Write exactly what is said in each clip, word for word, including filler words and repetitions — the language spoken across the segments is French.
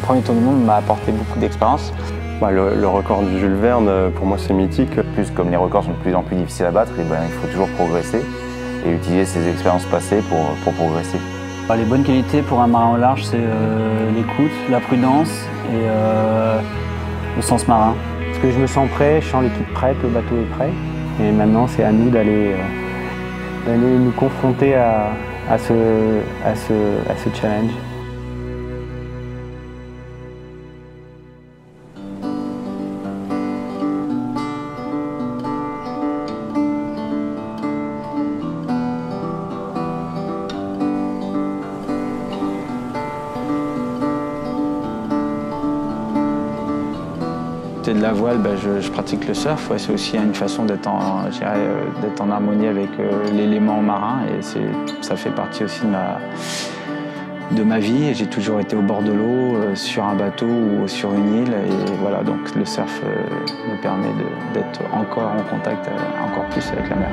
Le premier tour du monde m'a apporté beaucoup d'expérience. Bah, le, le record du Jules Verne, pour moi, c'est mythique. Plus comme les records sont de plus en plus difficiles à battre, et ben, il faut toujours progresser et utiliser ses expériences passées pour, pour progresser. Les bonnes qualités pour un marin au large, c'est euh, l'écoute, la prudence et euh, le sens marin. Parce que je me sens prêt, je sens l'équipe prête, le bateau est prêt. Et maintenant, c'est à nous d'aller euh, d'aller nous confronter à, à, ce, à, ce, à ce challenge. De la voile, ben, je, je pratique le surf. Ouais, c'est aussi une façon d'être en, euh, d'être en harmonie avec euh, l'élément marin et ça fait partie aussi de ma, de ma vie. J'ai toujours été au bord de l'eau, euh, sur un bateau ou sur une île. Et voilà, donc le surf euh, me permet d'être encore en contact, euh, encore plus avec la mer.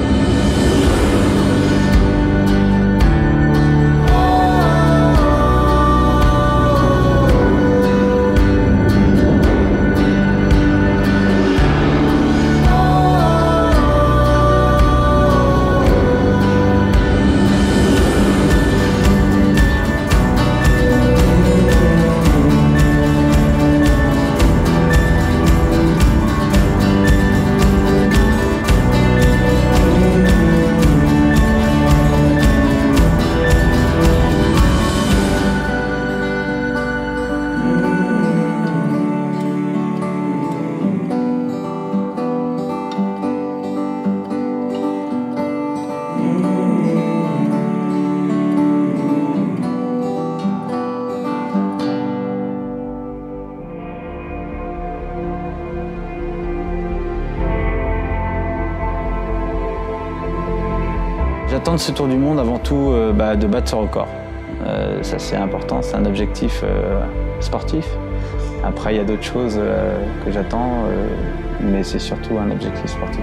J'attends de ce tour du monde avant tout euh, bah, de battre ce record. Euh, ça c'est important, c'est un objectif euh, sportif. Après il y a d'autres choses euh, que j'attends, euh, mais c'est surtout un objectif sportif.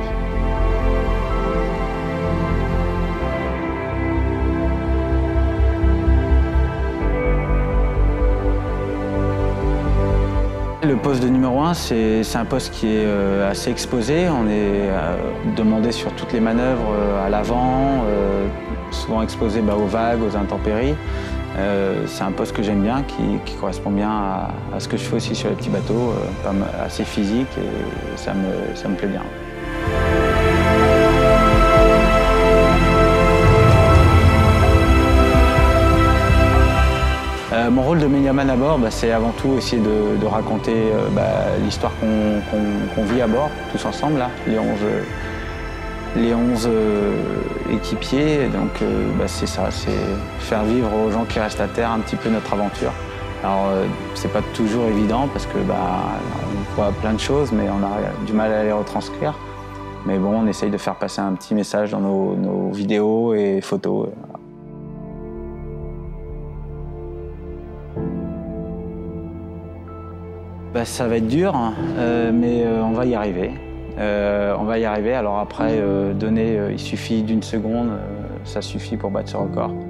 Le poste de numéro un, c'est un poste qui est euh, assez exposé. On est euh, demandé sur toutes les manœuvres euh, à l'avant, euh, souvent exposé bah, aux vagues, aux intempéries. Euh, c'est un poste que j'aime bien, qui, qui correspond bien à, à ce que je fais aussi sur les petits bateaux, euh, assez physique et ça me, ça me plaît bien. Euh, mon rôle de médiaman à bord, bah, c'est avant tout essayer de, de raconter euh, bah, l'histoire qu'on qu'on, qu'on vit à bord, tous ensemble, là, les onze, les onze euh, équipiers. Donc euh, bah, c'est ça, c'est faire vivre aux gens qui restent à terre un petit peu notre aventure. Alors euh, c'est pas toujours évident parce que bah, on voit plein de choses, mais on a du mal à les retranscrire. Mais bon, on essaye de faire passer un petit message dans nos, nos vidéos et photos. Bah, ça va être dur, hein, euh, mais euh, on va y arriver. Euh, on va y arriver. Alors après, euh, donner, euh, il suffit d'une seconde, euh, ça suffit pour battre ce record.